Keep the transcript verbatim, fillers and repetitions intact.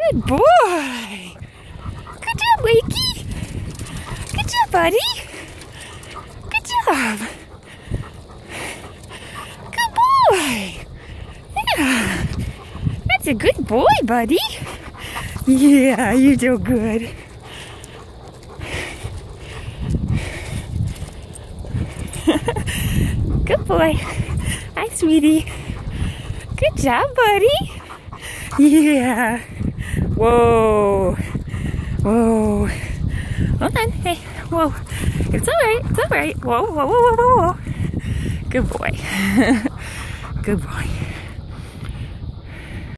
Good boy. Good job, Wakey. Good job, buddy. Good job. Good boy. Yeah. That's a good boy, buddy. Yeah, you do good. Good boy. Hi, sweetie. Good job, buddy. Yeah. Whoa. Whoa. Hold on. Hey. Whoa. It's alright. It's alright. Whoa, whoa, whoa, whoa, whoa, whoa. Good boy. Good boy.